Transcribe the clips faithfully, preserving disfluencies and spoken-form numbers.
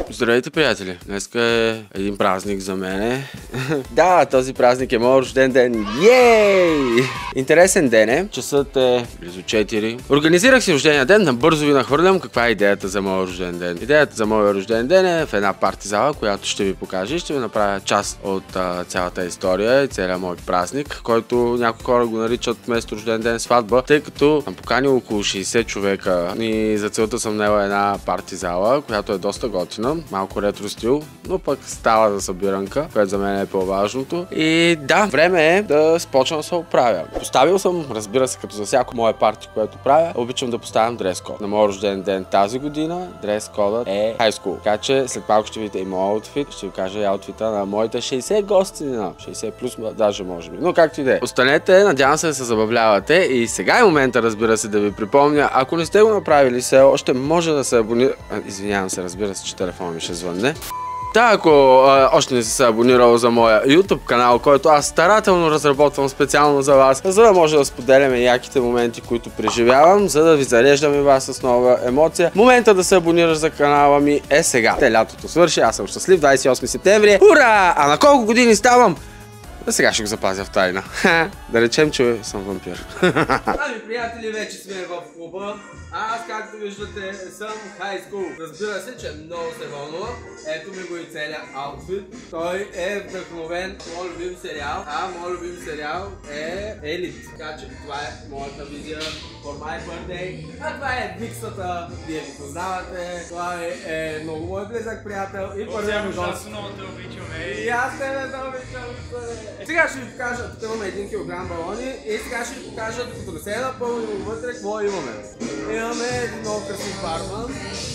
Здравейте, приятели! Днеска е един празник за мене. Да, този празник е моят рожден ден. Йей! Интересен ден е. Часът е близо четири. Организирах си рождения ден, набързо ви нахвърлям каква е идеята за моят рожден ден. Идеята за моят рожден ден е в една парти зала, която ще ви покажа и ще ви направя част от а, цялата история и целият мой празник, който някои хора го наричат вместо рожден ден сватба, тъй като съм поканил около шейсет човека и за целта съм наела една парти зала, която е доста готина, малко ретро стил, но пък става за събиранка, което за мен е по-важното. И да, време е да спочна да се оправя. Поставил съм, разбира се, като за всяко мое парти, което правя, обичам да поставям дрес код. На моят рожден ден тази година дрес кодът е High School. Така че след малко ще видите и моят аутфит, ще ви кажа и аутфита на моите шейсет гости, шейсет плюс, даже може би. Но както и да е. Останете, надявам се да се забавлявате и сега е момента, разбира се, да ви припомня, ако не сте го направили все още, може да се абонирате. Извинявам се, разбира се, че телефона ми ще звънне. Да, ако а, още не си се абонирал за моя YouTube канал, който аз старателно разработвам специално за вас, за да може да споделяме яките моменти, които преживявам, за да ви зареждам и вас с нова емоция. Момента да се абонираш за канала ми е сега. Те, лятото свърши, аз съм щастлив, двадесет и осми септември. Ура! А на колко години ставам? Да сега ще го запазя в тайна. Да речем, че съм вампир. Ами, приятели, вече сме в клуба. Аз, както виждате, съм High School. Разбира се, че много се вълнувам. Ето ми го и целият аутфит. Той е вдъхновен от моят любим сериал. А моят любим сериал е Елит. Така че това е моята визия for my birthday. А това е Виксата. Вие го познавате. Това е, е много мой близък приятел и първият ми гост. Много те обичаме. И аз тебе да обичам. Сега ще ви покажа, тук имаме един килограм балони и сега ще ви покажа, докато не се е напълним вътре, какво имаме. Имаме един много красив барман.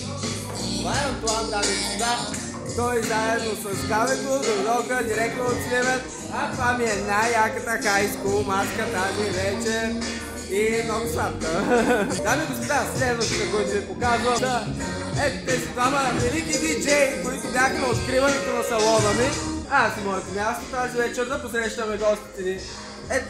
Това е Антуан, дами и господа. Той заедно с Кавето дойдоха директно от Сливен. А това ми е най-яката High School маска тази вечер. И много сладка. Дами и господа, следващото, което ви показвам. Да. Ето тези двама велики диджеи, които бяха на откриването на салона ми. Аз и моето място тази вечер да посрещаме гостите ни. Ето.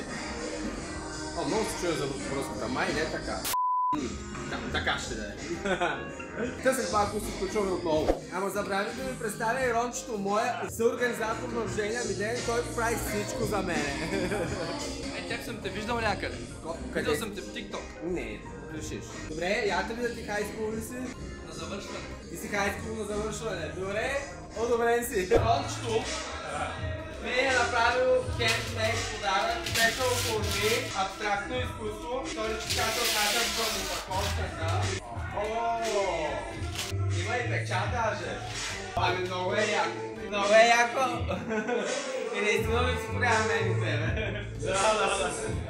О, много се чуя за връзката, май не така. Да, така ще да е. Та след малко се включваме отново. Ама забравяйте да ми представя и Рончето моя съорганизатор на рождения ми ден, който прави всичко за мене. Е, теб съм те виждал някъде. Виждал съм те в TikTok. Не, решиш. Добре, я те видя ти High School ли си? На завършване. Ти си High School на завършване. Добре, одобрен си. Рончето ми е направил хендмейд подарък, special for me, абстрактно изкуство. Той ли че казал каза в упаковката. Ооо! Има и печат даже. Ами много е яко. Много е яко. И наистина ми си порява мен и тебе. Да, да, да.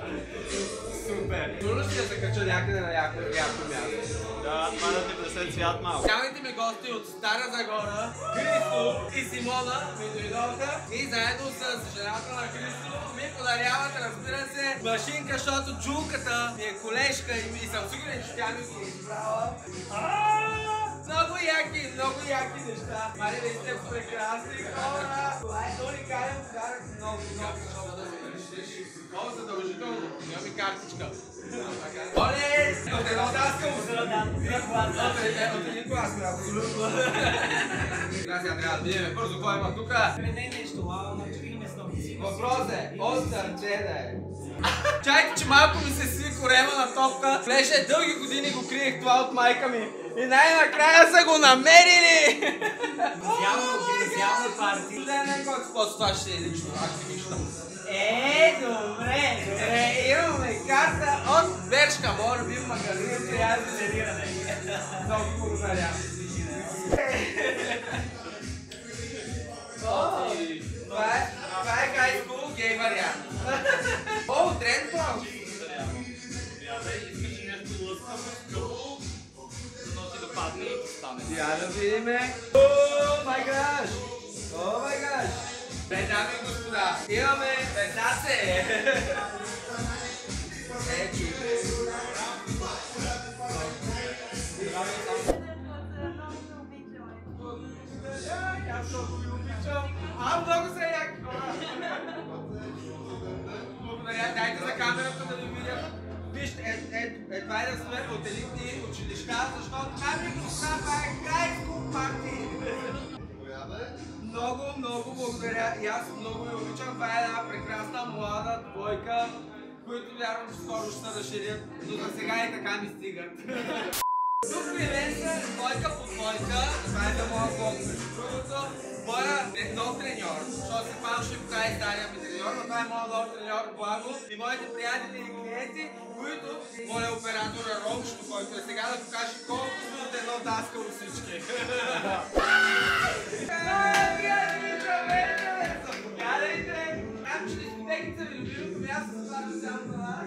Супер. Трудно ще се кача някъде на яко място. Да, това да ти пресет свят малко. Тяхните ми гости от Стара Загора, Христо и Симона ми дойдоха и заедно с жената на Христо ми подаряват, разбира се, машинка, защото джулката ми е колежка и съм сигурен, че тя ми го избрала. Много яки, много яки неща. Мари, ви сте прекрасни хора. Това е уникален подарък. Много, много, много. Много задължително. Има ми картичка. Оле! От едно даскало! От един клас, абсолютно. Сега сега трябва да видим бързо кой има тука. Не нещо, а научили ме с много си. Въпрос е, от сърче да е. Чайте, че малко ми се сви корема на топка. Влеше дълги години го криех това от майка ми. И най-накрая са го намерили! Специална парти. Не, не, какво с това ще е лично активично. Е, добре, Е, имаме карта от Бершка, моят любим магазин. трябва да се диране. Много благодаря. Това е, това е High School гей вариант. О, тренд план. Искаш нещо лъскаво, да носи да падне и да стане. Я да видиме. О, май гаш! О, май гаш! Бе, дами и господа, имаме Версаце! Е, чуйте. А, много са яки хора! Благодаря, дайте за камерата да ви видя. Вижте, е, е, едва е да сме от елитни училища, защото ами го това е High School парти! Благодаря и аз много ви обичам. Това е една прекрасна млада двойка, които вярвам, че скоро ще се разширят, но за сега и така ми стигат. Тук при мен са двойка по двойка, това е за моя блог. Между другото, моя нов треньор, защото се пак ще покажа и стария ми треньор, но това е моят нов треньор Благо и моите приятели и клиенти, които моля оператора Ромчето, който е сега да покаже колко сме от едно даскало всички. Заповядайте! Знам, че дискотеките са ви любимото място, това да само на вас.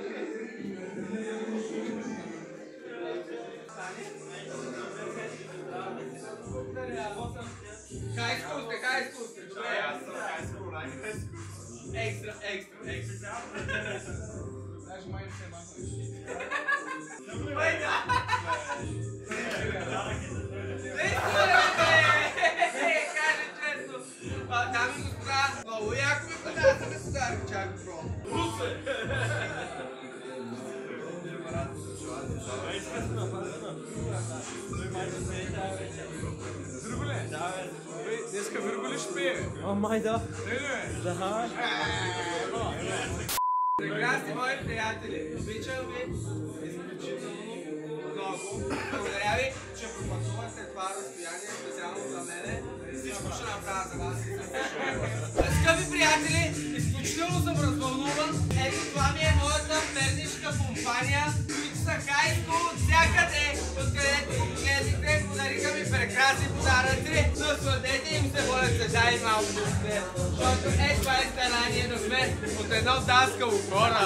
High school сте, high school сте, добре. Аз съм high school, high school. Екстра, екстра, екстра. Даже май ще е малко нещи. Добре, да. Каже често. Дами и господа, много яко ми подаваме подарък, чакай про. Русе! Днеска Вирго ли ще пие? О, май да. Да. Прекрасни мои приятели, обичам ви изключително много. Благодаря ви, че пропътувахте това разстояние специално за мене. Всичко ще направя за вас. Скъпи приятели, изключително съм развълнуван. Ето това ми е моята пернишка компания, които са хайско от всякъде, откъдето го погледнете. Подариха ми прекрасни подаръци. Насладете им се, моля се, дай малко да сме. Защото е това е старание да сме от едно даскало хора.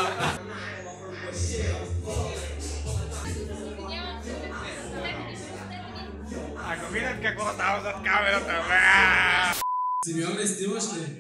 Ако видят какво става зад камерата, бе! Симеоне, снимаш ли?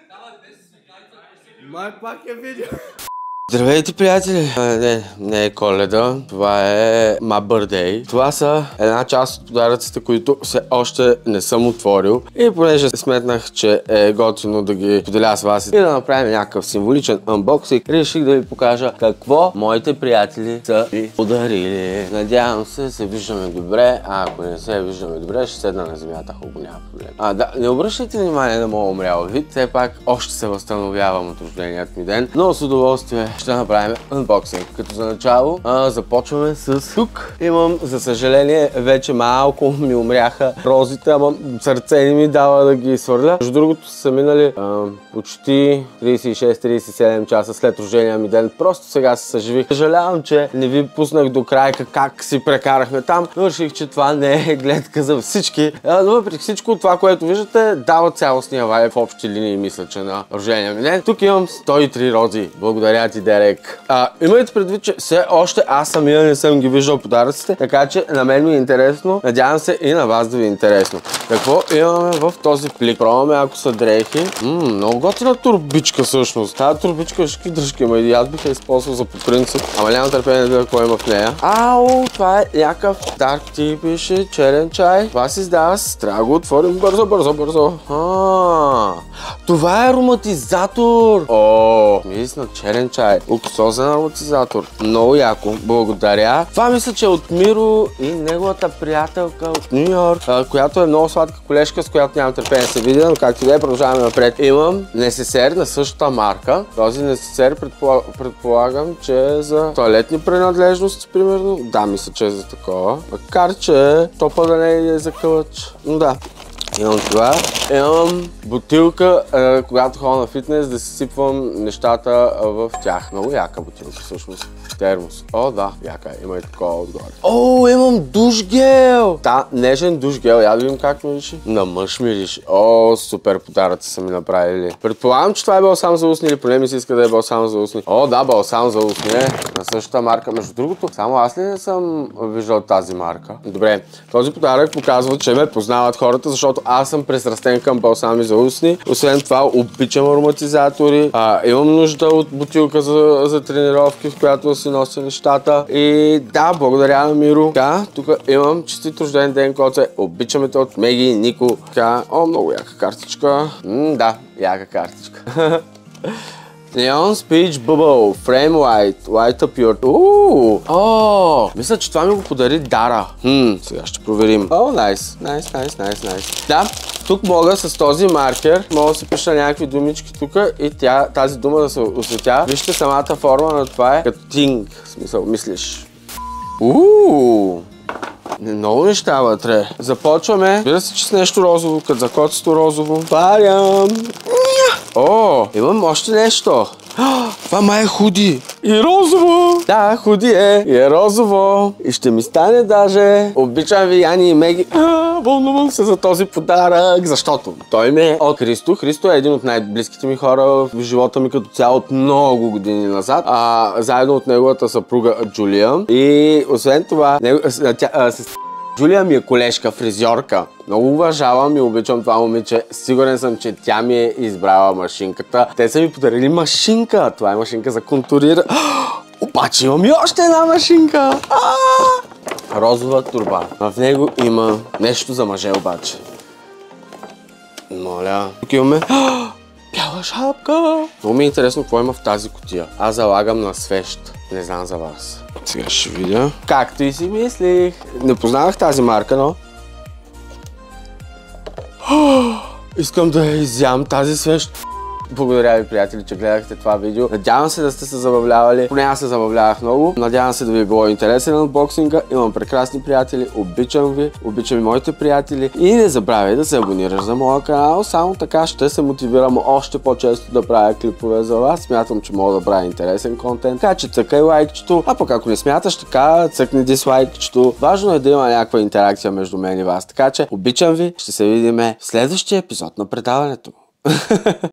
Май пак е видео. Здравейте, приятели! А, не, не е Коледа, това е My Birthday. Това са една част от подаръците, които все още не съм отворил. И понеже сметнах, че е готино да ги поделя с вас и да направим някакъв символичен unboxing, реших да ви покажа какво моите приятели са ви подарили. Надявам се, се виждаме добре, а ако не се виждаме добре, ще седна на земята, хубаво, няма проблем. А, да, не обръщайте внимание на моя умрял вид, все пак още се възстановявам от рожденият ми ден, но с удоволствие ще направим unboxing. Като за начало а, започваме с тук. Имам, за съжаление, вече малко ми умряха розите, ама сърце не ми дава да ги свърля. Между другото са минали а, почти тридесет и шест тридесет и седем часа след рождения ми ден. Просто сега се съживих. Съжалявам, че не ви пуснах до края как си прекарахме там. Но реших, че това не е гледка за всички. А, но въпреки всичко, това, което виждате, дава цялостния вайб в общи линии, мисля, че на рождения ми ден. Тук имам сто и три рози. Благодаря ти, Дерек. А, имайте предвид, че все още аз самия не съм ги виждал подаръците, така че на мен ми е интересно. Надявам се и на вас да ви е интересно. Какво имаме в този плик? Пробваме, ако са дрехи. Ммм, много готина турбичка всъщност. Тази турбичка ще дръжки, ама и аз бих я използвал за по принцип. Ама нямам търпение да видя какво има в нея. Ау, това е някакъв дарк ти, пише черен чай. Това си издава с. Трябва да го отворим бързо, бързо, бързо. А, това е ароматизатор. О, мирис на черен чай. Луксозен ароматизатор. Много яко. Благодаря. Това мисля, че е от Миро и неговата приятелка от Ню Йорк, която е много сладка колежка, с която нямам търпение да се видя, но както и да е, продължаваме напред. Имам несесер на същата марка. Този несесер предполагам, предполагам, че е за тоалетни принадлежности, примерно. Да, мисля, че е за такова. Макар, че топа да не е за кълъч. Но да. Имам това. Имам бутилка, е, когато ходя на фитнес, да си сипвам нещата в тях. Много яка бутилка всъщност. Термос. О, да, яка е. Има и такова отгоре. О, имам душ гел! Да, нежен душ гел. Я да видим как мириши. На мъж мириш. О, супер подаръци са ми направили. Предполагам, че това е балсам за устни или поне ми се иска да е балсам за устни. О, да, балсам за устни е на същата марка. Между другото, само аз ли не съм виждал тази марка? Добре, този подарък показва, че ме познават хората, защото аз съм пресрастен към балсами за устни. Освен това, обичам ароматизатори. А, имам нужда от бутилка за, за тренировки, в която да си нося нещата. И да, благодаря на Миро. Така, тук имам честит рожден ден, коце. Обичаме те от Меги и Нико. Така, о, много яка картичка. М, да, яка картичка. Neon Speech Bubble, Frame White, White Pure. Ууу! О, мисля, че това ми го подари Дара. Хм, сега ще проверим. О, найс, найс, найс, найс, найс. Да, Тук мога с този маркер, мога да се пиша някакви думички тук и тя, тази дума да се осветя. Вижте самата форма на това е като think, в смисъл, мислиш. Ууу! Много неща вътре. Започваме. Разбира се, че с нещо розово, като закоцето розово. Парям! О, имам още нещо. Това май е худи. И розово. Да, худи е. И е розово. И ще ми стане даже. Обичам ви, Яни и Меги. Вълнувам се за този подарък, защото той ми е от Христо. Христо е един от най-близките ми хора в живота ми като цяло от много години назад. А, заедно от неговата съпруга Джулия. И освен това, него, тя, а, с... Джулия ми е колежка, фризьорка. Много уважавам и обичам това момиче. Сигурен съм, че тя ми е избрала машинката. Те са ми подарили машинка. Това е машинка за контурира. Обаче имам и още една машинка. Розова турба. В него има нещо за мъже обаче. Моля. Тук имаме бяла шапка. Много ми е интересно какво има в тази кутия. Аз залагам на свещ. Не знам за вас. Сега ще видя. Както и си мислих. Не познавах тази марка, но... Искам да я изям тази свещ. Благодаря ви, приятели, че гледахте това видео. Надявам се да сте се забавлявали. Поне аз се забавлявах много. Надявам се да ви е било интересен анбоксинга. Имам прекрасни приятели. Обичам ви. Обичам и моите приятели. И не забравяй да се абонираш за моя канал. Само така ще се мотивирам още по-често да правя клипове за вас. Смятам, че мога да правя интересен контент. Така че цъкай лайкчето. А пък ако не смяташ така, цъкни дислайкчето. Важно е да има някаква интеракция между мен и вас. Така че обичам ви. Ще се видим в следващия епизод на предаването.